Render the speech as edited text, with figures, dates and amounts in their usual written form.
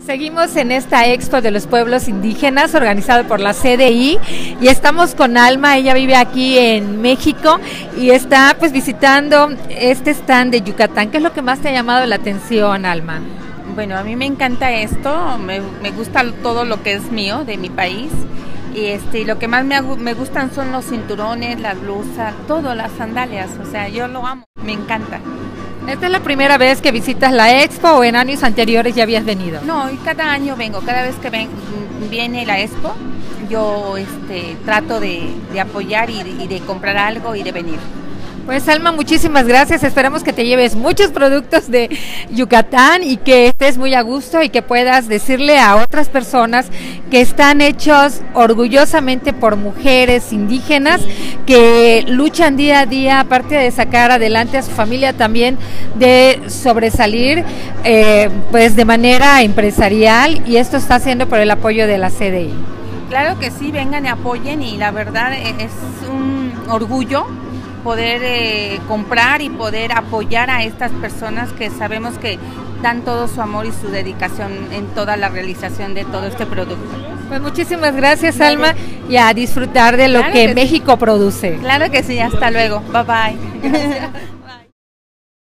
Seguimos en esta Expo de los Pueblos Indígenas organizado por la CDI y estamos con Alma. Ella vive aquí en México y está pues visitando este stand de Yucatán. ¿Qué es lo que más te ha llamado la atención, Alma? Bueno, a mí me encanta esto, me gusta todo lo que es mío, de mi país, y lo que más me gustan son los cinturones, las blusas, todo, las sandalias, o sea, yo lo amo, me encanta. ¿Esta es la primera vez que visitas la Expo o en años anteriores ya habías venido? No, y cada año vengo, cada vez que viene la Expo, yo trato de apoyar y de comprar algo y de venir. Pues Alma, muchísimas gracias, esperamos que te lleves muchos productos de Yucatán y que estés muy a gusto y que puedas decirle a otras personas que están hechos orgullosamente por mujeres indígenas que luchan día a día, aparte de sacar adelante a su familia, también de sobresalir pues de manera empresarial, y esto está haciendo por el apoyo de la CDI. Claro que sí, vengan y apoyen, y la verdad es un orgullo poder comprar y poder apoyar a estas personas que sabemos que dan todo su amor y su dedicación en toda la realización de todo este producto. Pues muchísimas gracias, Alma, y a disfrutar de lo que México produce. Claro que sí, hasta luego, bye bye. Gracias.